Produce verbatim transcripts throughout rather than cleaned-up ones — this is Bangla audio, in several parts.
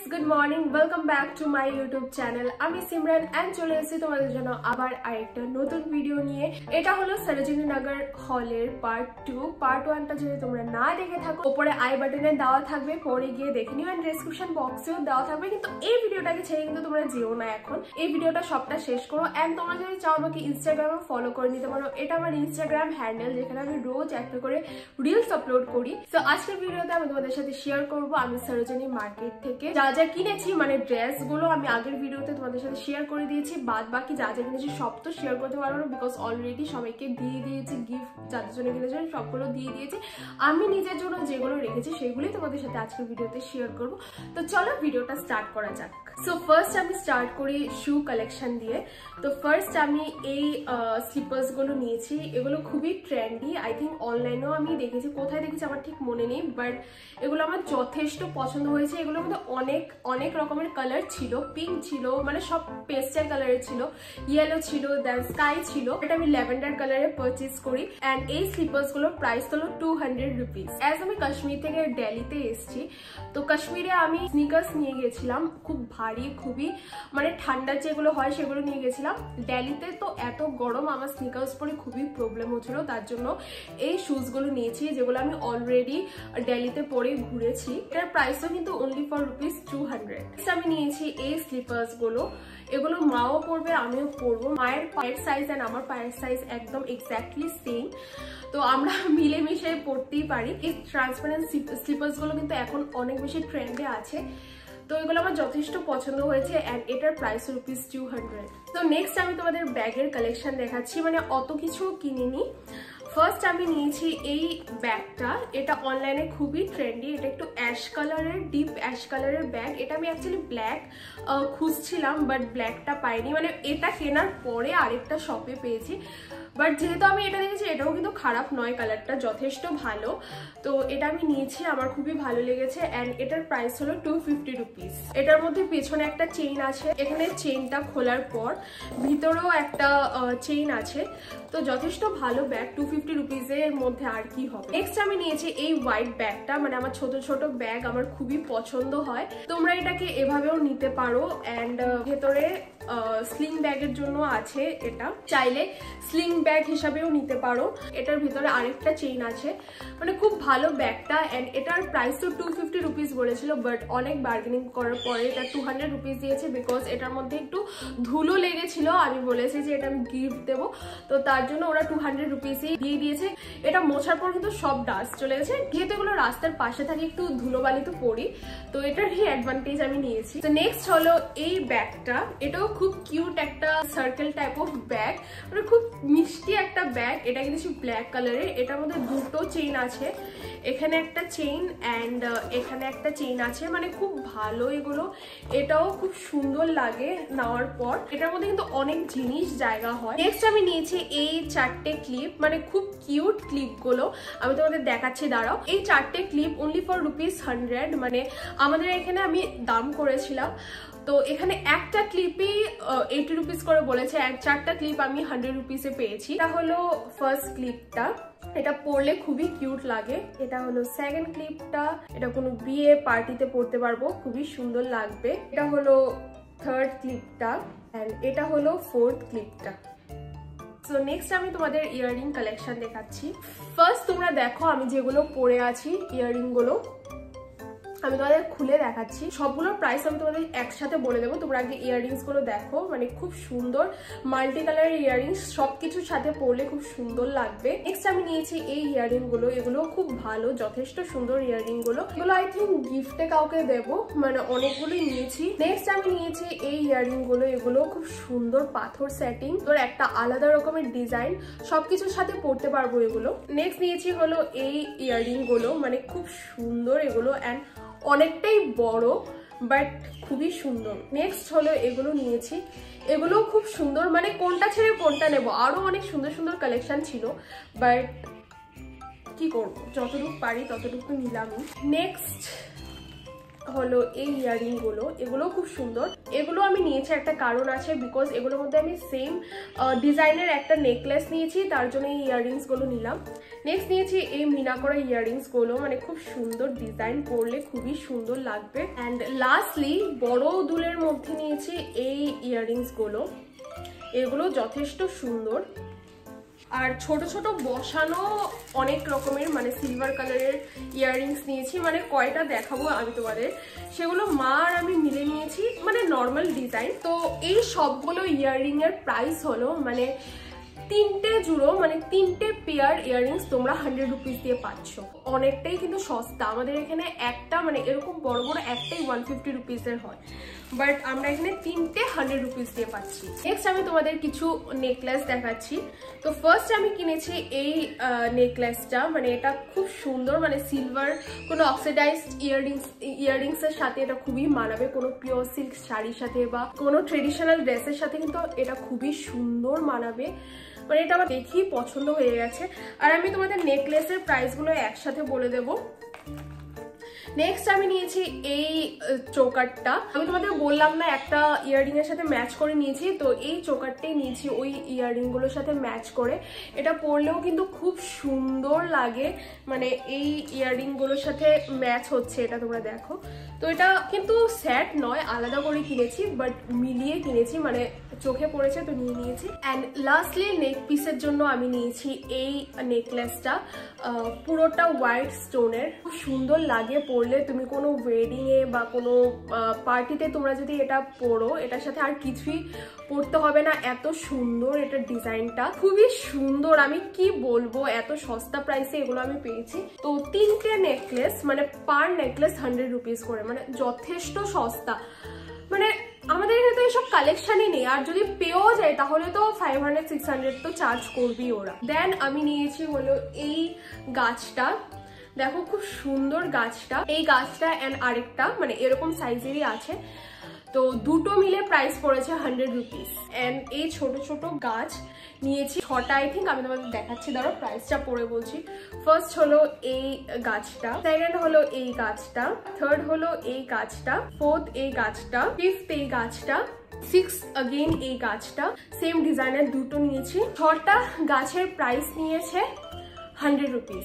Good morning, welcome back to my YouTube channel. আমি সিমরান এন্ড চলে এসেছি তোমাদের জন্য আবার আরেকটা নতুন ভিডিও নিয়ে। এটা হলো সরোজিনী নগর হলের পার্ট টু। পার্ট ওয়ানটা যদি তোমরা না দেখে থাকো, উপরে আই বাটনে দেওয়া থাকবে, পরে গিয়ে দেখে নিও, এন্ড ডেসক্রিপশন বক্সেও দেওয়া থাকবে। কিন্তু এই ভিডিওটাকে ছেড়ে কিন্তু তোমরা যেও না এখন, এই ভিডিওটা সবটা শেষ করো। এন্ড তোমরা যদি চাও আমাকে ইনস্টাগ্রামে ফলো করে নিতে পারো, এটা আমার ইনস্টাগ্রাম হ্যান্ডেল, যেখানে আমি রোজ একটা করে রিলস আপলোড করি। তো আজকের ভিডিওতে আমি তোমাদের সাথে শেয়ার করবো আমি সরোজিনী মার্কেট থেকে যা যা কিনেছি, মানে ড্রেস গুলো আমি আগের ভিডিওতে তোমাদের সাথে শেয়ার করে দিয়েছি। বাদ বাকি যা যা কিনেছি সব তো শেয়ার করতে পারবো না, বিকজ অলরেডি সবাইকে দিয়ে দিয়েছি গিফট, যাদের জন্য কিনেছি সবগুলো দিয়ে দিয়েছি। আমি নিজের জন্য যেগুলো রেখেছি সেগুলোই তোমাদের সাথে আজকের ভিডিওতে শেয়ার করবো। তো চলো ভিডিওটা স্টার্ট করা যাক। সো ফার্স্ট আমি স্টার্ট করি শু কালেকশন দিয়ে। তো ফার্স্ট আমি এই স্লিপার্স গুলো নিয়েছি। এগুলো খুবই ট্রেন্ডি, আই থিঙ্ক অনলাইনেও আমি দেখেছি, কোথায় দেখেছি আমার ঠিক মনে নেই, বাট এগুলো আমার যথেষ্ট পছন্দ হয়েছে। এগুলোর মধ্যে অনেক অনেক রকমের কালার ছিল, পিঙ্ক ছিল, মানে সব পেস্টেল কালারের ছিল, ইয়েলো ছিল, দেন স্কাই ছিল। এটা আমি ল্যাভেন্ডার কালারে পারচেজ করি। অ্যান্ড এই স্লিপার্স গুলোর প্রাইস হলো টু হান্ড্রেড রুপিস। অ্যাজ আমি কাশ্মীর থেকে দিল্লিতে এসেছি, তো কাশ্মীরে আমি স্নিকার্স নিয়ে গেছিলাম, খুব ভারী, খুবই মানে ঠান্ডা যেগুলো হয় সেগুলো নিয়ে গেছিলাম। দিল্লিতে তো এত গরম, আমার স্নিকার্স পরে খুবই প্রবলেম হচ্ছিল, তার জন্য এই শুজ গুলো নিয়েছি, যেগুলো আমি অলরেডি দিল্লিতে পরে ঘুরেছি। এটার প্রাইসও কিন্তু only for rupees two hundred. আমি নিয়েছি এই স্লিপার্স গুলো, এগুলো মাও পরবে, আমিও পরবো। মায়ের পায়ের সাইজ অ্যান্ড আমার পায়ের সাইজ একদম এক্স্যাক্টলি সেম, তো আমরা মিলেমিশে পরতেই পারি। এই ট্রান্সপারেন্ট স্লিপার্স গুলো কিন্তু এখন অনেক বেশি ট্রেন্ডে আছে, তো এগুলো আমার যথেষ্ট পছন্দ হয়েছে। অ্যান্ড এটার প্রাইস রুপিস টু হান্ড্রেড। তো নেক্সট আমি তোমাদের ব্যাগের কালেকশন দেখাচ্ছি, মানে অত কিছু কিনিনি। ফার্স্ট আমি নিয়েছি এই ব্যাগটা, এটা অনলাইনে খুবই ট্রেন্ডি। এটা একটু অ্যাশ কালারের, ডিপ অ্যাশ কালারের ব্যাগ। এটা আমি অ্যাকচুয়ালি ব্ল্যাক খুঁজছিলাম, বাট ব্ল্যাকটা পাইনি, মানে এটা কেনার পরে আরেকটা শপে পেয়েছি। বাট যেহেতু আমি এটা দেখেছি, এটাও কিন্তু খারাপ নয়, কালারটা যথেষ্ট ভালো। তো এটা আমি নিয়েছি, আমার খুবই ভালো লেগেছে। অ্যান্ড এটার প্রাইস হলো টু ফিফটি রুপিস। এটার মধ্যে পেছনে একটা চেইন আছে, এখানে চেইনটা খোলার পর ভিতরেও একটা চেইন আছে, তো যথেষ্ট ভালো ব্যাগ। টু ফিফটি রুপিসের মধ্যে আর কি হবে। নেক্সট আমি নিয়েছি এই হোয়াইট ব্যাগটা, মানে আমার ছোট ছোট ব্যাগ আমার খুবই পছন্দ হয়, তোমরা এটাকে এভাবেও নিতে পারো। অ্যান্ড ভেতরে স্লিং ব্যাগের জন্য আছে, এটা চাইলে স্লিং ব্যাগ হিসাবেও নিতে পারো। এটার ভিতরে আরেকটা চেইন আছে, মানে খুব ভালো ব্যাগটা। অ্যান্ড এটার প্রাইস তো টু ফিফটি রুপিস বলেছিল, বাট অনেক বার্গেনিং করার পরে এটা টু হান্ড্রেড রুপিস দিয়েছে, বিকজ এটার মধ্যে একটু ধুলো লেগেছিল। আমি বলেছি যে এটা আমি গিফট দেবো, তো তার জন্য ওরা টু হান্ড্রেড রুপিসই দিয়ে দিয়েছে। এটা মোছার পর কিন্তু সব ডাস্ট চলে গেছে, যেহেতু এগুলো রাস্তার পাশে থাকে, একটু ধুলোবালি তো পড়ি, তো এটারই অ্যাডভান্টেজ আমি নিয়েছি। তো নেক্সট হলো এই ব্যাগটা, এটাও খুব কিউট একটা সার্কেল টাইপ অফ ব্যাগ, মানে খুব মিষ্টি একটা ব্যাগ। এটা কিন্তু ব্ল্যাক কালারের, এটার মধ্যে দুটো চেইন আছে, এখানে একটা চেইন অ্যান্ড এখানে একটা চেইন আছে, মানে খুব ভালো এগুলো। এটাও খুব সুন্দর লাগে নেওয়ার পর, এটার মধ্যে কিন্তু অনেক জিনিস জায়গা হয়। নেক্সট আমি নিয়েছি এই চারটে ক্লিপ, মানে খুব কিউট ক্লিপ গুলো, আমি তোমাদের দেখাচ্ছি, দাঁড়াও। এই চারটে clip only for rupees hundred, মানে আমাদের এখানে আমি দাম করেছিলাম, তো এখানে একটা ক্লিপই এইটি রুপিস করে বলেছে, এক চারটা ক্লিপ আমি হান্ড্রেড রুপিসে পেয়েছি। এটা হলো ফার্স্ট ক্লিপটা, এটা পরলে খুবই কিউট লাগে। এটা হলো সেকেন্ড ক্লিপটা, এটা কোনো বিয়ে পার্টিতে পরতে পারবো, খুবই সুন্দর লাগবে। এটা হলো থার্ড ক্লিপটা, এন্ড এটা হলো ফোর্থ ক্লিপটা। সো নেক্সট আমি তোমাদের ইয়াররিং কালেকশন দেখাচ্ছি। ফার্স্ট তোমরা দেখো আমি যেগুলো পরে আছি, ইয়াররিং গুলো আমি তোমাদের খুলে দেখাচ্ছি। সবগুলোর প্রাইস আমি তোমাদের একসাথে বলে দেবো, তোমরা আগে ইয়াররিংস গুলো দেখো, মানে খুব সুন্দর মাল্টি কালারের ইয়াররিংস, সবকিছুর সাথে পরলে খুব সুন্দর লাগবে। নেক্সট আমি নিয়েছি এই ইয়াররিং গুলো, এগুলো খুব ভালো, যথেষ্ট সুন্দর ইয়াররিং গুলো। এগুলো আই থিঙ্ক গিফটে কাউকে দেবো, মানে অনেকগুলোই নিয়েছি। নেক্সট আমি নিয়েছি এই ইয়াররিং গুলো, এগুলো খুব সুন্দর পাথর সেটিং, তোর একটা আলাদা রকমের ডিজাইন, সবকিছুর সাথে পরতে পারবো এগুলো। নেক্সট নিয়েছি হলো এই ইয়াররিং গুলো, মানে খুব সুন্দর এগুলো, অ্যান্ড অনেকটাই বড়, বাট খুবই সুন্দর। নেক্সট হলো এগুলো নিয়েছি, এগুলো খুব সুন্দর, মানে কোনটা ছেড়ে কোনটা নেব, আরো অনেক সুন্দর সুন্দর কালেকশন ছিল, বাট কি করবো, যতটুকু পারি ততটুকু নিলামই। নেক্সট হলো এই ইয়াররিং গুলো, এগুলো খুব সুন্দর। এগুলো আমি নিয়েছি একটা কারণ আছে, বিকজ এগুলোর মধ্যে আমি সেম ডিজাইনের একটা নেকলেস নিয়েছি, তার জন্য এই ইয়াররিংস গুলো নিলাম। নেক্সট নিয়েছি এই মিনা করা ইয়াররিংস গুলো, মানে খুব সুন্দর ডিজাইন, করলে খুবই সুন্দর লাগবে। অ্যান্ড লাস্টলি বড় দুলের মধ্যে নিয়েছি এই ইয়াররিংস গুলো, এগুলো যথেষ্ট সুন্দর। আর ছোট ছোট বসানো অনেক রকমের মানে সিলভার কালারের ইয়াররিংস নিয়েছি, মানে কয়টা দেখাবো আমি তোমাদের, সেগুলো মা আর আমি মিলে নিয়েছি, মানে নর্মাল ডিজাইন। তো এই সবগুলো ইয়াররিং এর প্রাইস হলো মানে তিনটে জুড়ো মানে তিনটে পেয়ার ইয়াররিংস তোমরা হান্ড্রেড রুপিস দিয়ে পাচ্ছ, অনেকটাই কিন্তু সস্তা। আমাদের এখানে একটা মানে এরকম বড় বড় একটাই ওয়ান ফিফটি রুপিসের হয়, বাট আমরা এখানে তিনটে হান্ড্রেড রুপিস দিয়ে পাচ্ছি। নেক্সট আমি তোমাদের কিছু নেকলেস দেখাচ্ছি। তো ফার্স্ট আমি কিনেছি এই নেকলেসটা, মানে এটা খুব সুন্দর, মানে সিলভার কোনো অক্সিডাইজড ইয়াররিংস ইয়াররিংস এর সাথে এটা খুবই মানাবে, কোনো পিওর সিল্ক শাড়ির সাথে বা কোনো ট্রেডিশনাল ড্রেসের সাথে কিন্তু এটা খুবই সুন্দর মানাবে, মানে এটা আমার দেখেই পছন্দ হয়ে গেছে। আর আমি তোমাদের নেকলেসের প্রাইসগুলো একসাথে বলে দেবো। নেক্সট আমি নিয়েছি এই চোকারটা, আমি তোমাদের বললাম না একটা ইয়াররিং এর সাথে ম্যাচ করে নিয়েছি, তো এই চোকারটাই নিয়েছি ওই ইয়াররিং গুলোর সাথে ম্যাচ করে। এটা পরলেও কিন্তু খুব সুন্দর লাগে, মানে এই ইয়াররিং গুলোর সাথে ম্যাচ হচ্ছে, এটা তোমরা দেখো। তো এটা কিন্তু সেট নয়, আলাদা করে কিনেছি, বাট মিলিয়ে কিনেছি, মানে চোখে পড়েছে তো নিয়ে নিয়েছি। অ্যান্ড লাস্টলি নেক পিসের জন্য আমি নিয়েছি এই নেকলেসটা, পুরোটা হোয়াইট স্টোনের, খুব সুন্দর লাগে পরলে। তুমি কোনো ওয়েডিং এ বা কোনো পার্টিতে তোমরা যদি এটা পরো, এটার সাথে আর কিছুই পরতে হবে না, এত সুন্দর এটার ডিজাইনটা, খুবই সুন্দর। আমি কি বলবো, এত সস্তা প্রাইসে এগুলো আমি পেয়েছি। তো তিনটে নেকলেস মানে পার নেকলেস হান্ড্রেড রুপিস করে, মানে যথেষ্ট সস্তা। মানে আমাদের এখানে তো এইসব কালেকশনই নেই, আর যদি পেয়েও যায় তাহলে তো ফাইভ হান্ড্রেড সিক্স হান্ড্রেড তো চার্জ করবি ওরা। দেন আমি নিয়েছি হলো এই গাছটা, দেখো খুব সুন্দর গাছটা, এই গাছটা অ্যান্ড আরেকটা মানে এরকম সাইজেরই আছে, তো দুটো মিলে প্রাইস পড়েছে হান্ড্রেড রুপিস। অ্যান্ড এই ছোট ছোট গাছ নিয়েছি ছটা, আই থিঙ্ক, আমি তোমাদের দেখাচ্ছি, ধরো প্রাইসটা পড়ে বলছি। ফার্স্ট হলো এই গাছটা, সেকেন্ড হলো এই গাছটা, থার্ড হলো এই গাছটা, ফোর্থ এই গাছটা, ফিফথ এই গাছটা, সিক্স অগেইন এই গাছটা, সেম ডিজাইনের দুটো নিয়েছি। ছটা গাছের প্রাইস নিয়েছে হান্ড্রেড রুপিস।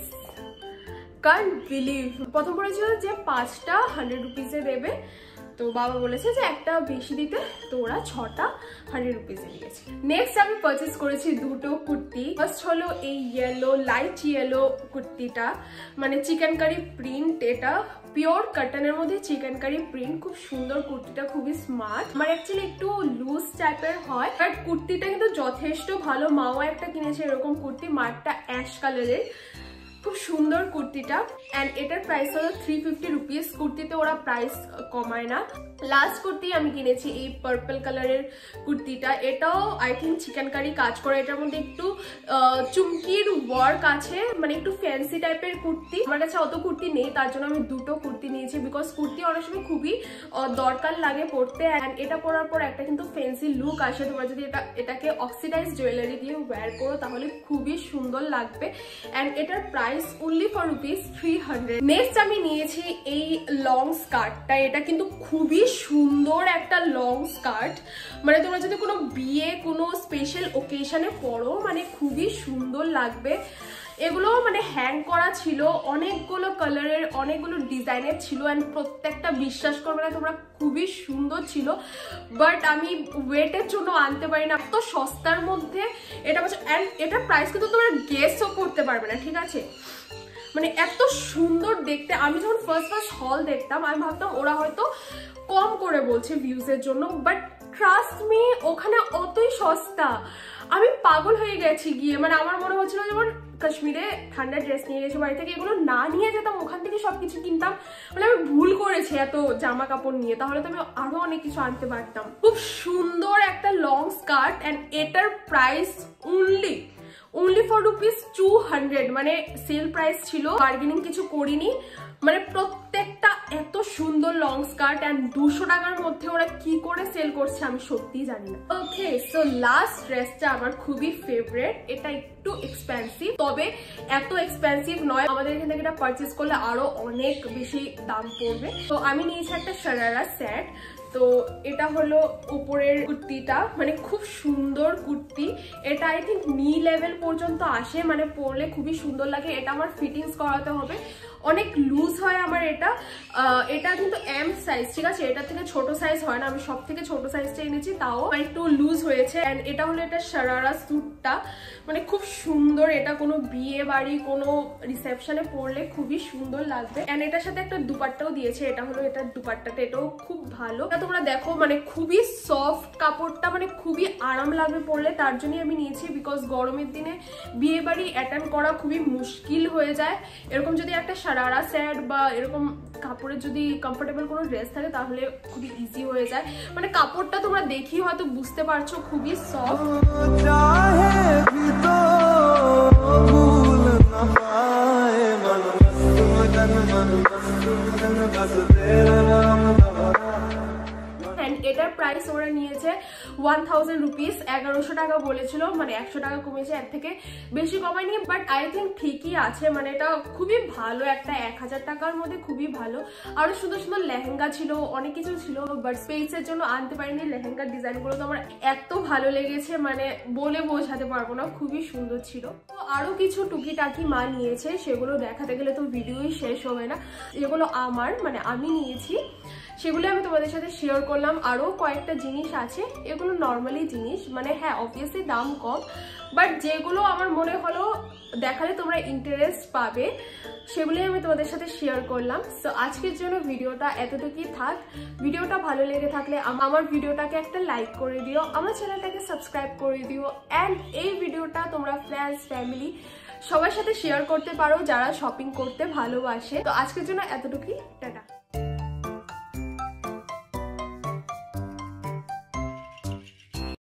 কান্ট বিলিভ, প্রথম বলেছিল যে পাঁচটা হান্ড্রেড রুপিসে দেবে, তো বাবা বলেছে যে একটা বেশি দিতে, তো ওরা ছটা হান্ড্রেড রুপিসে দিয়েছে। নেক্সট আমি পারচেস করেছি দুটো কুর্তি। ফার্স্ট হলো এই ইয়েলো, লাইট ইয়েলো কুর্তিটা, মানে চিকেন কারি প্রিন্ট, এটা পিওর কটনের মধ্যে চিকেন কারি প্রিন্ট, খুব সুন্দর কুর্তিটা, খুবই স্মার্ট। আমার অ্যাকচুয়ালি একটু লুজ টাইপের হয়, বাট কুর্তিটা কিন্তু যথেষ্ট ভালো। মাও একটা কিনেছে এরকম কুর্তি, মারটা অ্যাশ কালারের, খুব সুন্দর কুর্তিটা। অ্যান্ড এটার প্রাইস হলো থ্রি ফিফটি রুপিস, কুর্তিতে ওরা প্রাইস কমায় না। লাস্ট কুর্তি আমি কিনেছি এই পার্পল কালারের কুর্তিটা, এটাও আই থিঙ্ক চিকেন কারি কাজ করে, এটার মধ্যে একটু চুমকির ওয়ার্ক আছে, মানে একটু ফ্যান্সি টাইপের কুর্তি। আমার কাছে অত কুর্তি নেই, তার জন্য আমি দুটো কুর্তি নিয়েছি, বিকজ কুর্তি অনেক সময় খুবই দরকার লাগে পরতে। অ্যান্ড এটা পরার পর একটা কিন্তু ফ্যান্সি লুক আসে, তোমরা যদি এটা এটাকে অক্সিডাইজ জুয়েলারি দিয়ে ওয়্যার করো তাহলে খুবই সুন্দর লাগবে। অ্যান্ড এটার price only for rupees three hundred. Next আমি নিয়েছি এই লং স্কার্টটা, এটা কিন্তু খুবই সুন্দর একটা লং স্কার্ট, মানে তোমরা যদি কোনো বিয়ে কোনো স্পেশাল ওকেশনে পরো মানে খুবই সুন্দর লাগবে। এগুলো মানে হ্যাং করা ছিল, অনেকগুলো কালারের অনেকগুলো ডিজাইনের ছিল, অ্যান্ড প্রত্যেকটা বিশ্বাস করবে না তোমরা খুবই সুন্দর ছিল, বাট আমি ওয়েটের জন্য আনতে পারি না। এত সস্তার মধ্যে এটা বলছে, অ্যান্ড এটার প্রাইস কিন্তু তোমরা গেসও করতে পারবে না, ঠিক আছে, মানে এত সুন্দর দেখতে। আমি যখন ফার্স্ট ফার্স্ট হল দেখতাম আমি ভাবতাম ওরা হয়তো কম করে বলছে ভিউজের জন্য, বাট ট্রাস্ট মি ওখানে অতই সস্তা, আমি পাগল হয়ে গেছি গিয়ে। মানে আমার মনে হচ্ছিল যেমন কাশ্মীরে ঠান্ডা ড্রেস নিয়ে গেছি বাড়ি থেকে, এগুলো না নিয়ে যেতাম ওখান থেকে সবকিছু কিনতাম, মানে আমি ভুল করেছি এত জামা কাপড় নিয়ে, তাহলে তো আমি আরো অনেক কিছু আনতে পারতাম। খুব সুন্দর একটা লং স্কার্ট, অ্যান্ড এটার price only only for rupees two hundred, মানে সেল প্রাইস ছিল, বার্গেনিং কিছু করিনি, মানে প্রত্যেকটা এত সুন্দর লং স্কার্ট অ্যান্ড দুশো টাকার মধ্যে ওরা কি করে সেল করছে আমি সত্যিই জানি না। ওকে, সো লাস্ট ড্রেসটা আমার খুবই ফেভারিট। এটা একটু এক্সপেন্সিভ, তবে এত এক্সপেন্সিভ নয়, আমাদের এখান থেকে এটা পারচেস করলে আরো অনেক বেশি দাম পড়বে। তো আমি নিয়েছি একটা শারারা সেট। তো এটা হলো উপরের কুর্তিটা, মানে খুব সুন্দর কুর্তি। এটা আই থিঙ্ক নি লেভেল পর্যন্ত আসে, মানে পরলে খুবই সুন্দর লাগে। এটা আমার ফিটিংস করাতে হবে, অনেক লুজ হয় আমার এটা। এটা কিন্তু এম সাইজ, ঠিক আছে, এটা থেকে ছোট সাইজ হয় না, আমি সব থেকে ছোট সাইজটা এনেছি, তাও একটু লুজ হয়েছে। অ্যান্ড এটা হলো এটা শারারা স্যুটটা, মানে খুব সুন্দর। এটা কোনো বিয়ে বাড়ি কোনো রিসেপশনে পরলে খুবই সুন্দর লাগবে। অ্যান্ড এটার সাথে একটা দুপাট্টাও দিয়েছে, এটা হলো এটার দুপাট্টাটা, এটাও খুব ভালো। তোমরা দেখো মানে খুবই সফট কাপড়টা, মানে খুবই আরাম লাগবে পরলে, তার জন্যই আমি নিয়েছি। বিকজ গরমের দিনে বিয়ে বাড়ি অ্যাটেন্ড করা খুবই মুশকিল হয়ে যায়। এরকম যদি একটা শারারা সেট বা এরকম কাপড়ের যদি কমফোর্টেবল কোনো ড্রেস থাকে তাহলে খুবই ইজি হয়ে যায়। মানে কাপড়টা তোমরা দেখি হয়তো বুঝতে পারছো, খুবই সফট। এটার প্রাইস ওরা নিয়েছে ওয়ান থাউজেন্ড রুপিস, এগারোশো টাকা বলেছিল, মানে একশো টাকা কমেছে, এর থেকে বেশি কমায়নি। বাট আই থিঙ্ক ঠিকই আছে, মানে এটা খুবই ভালো একটা, এক হাজার টাকার মধ্যে খুবই ভালো। আরো সুন্দর সুন্দর লেহেঙ্গা ছিল, অনেক কিছু ছিল, বাট স্পেসের জন্য আনতে পারিনি। লেহেঙ্গার ডিজাইনগুলো তো আমার এত ভালো লেগেছে, মানে বলে বোঝাতে পারবো না, খুবই সুন্দর ছিল। তো আরো কিছু টুকিটাকি মা নিয়েছে, সেগুলো দেখাতে গেলে তো ভিডিওই শেষ হবে না। যেগুলো আমার মানে আমি নিয়েছি সেগুলো আমি তোমাদের সাথে শেয়ার করলাম। আরো কয়েকটা জিনিস আছে, এগুলো নর্মালি জিনিস, মানে হ্যাঁ অবভিয়াসলি দাম কম, বাট যেগুলো আমার মনে হলো দেখালে তোমরা ইন্টারেস্ট পাবে সেগুলোই আমি তোমাদের সাথে শেয়ার করলাম। সো আজকের জন্য ভিডিওটা এতটুকুই থাক। ভিডিওটা ভালো লেগে থাকলে আমার ভিডিওটাকে একটা লাইক করে দিও, আমার চ্যানেলটাকে সাবস্ক্রাইব করে দিও। অ্যান্ড এই ভিডিওটা তোমরা ফ্রেন্ডস ফ্যামিলি সবার সাথে শেয়ার করতে পারো যারা শপিং করতে ভালোবাসে। তো আজকের জন্য এতটুকুই, টাটা।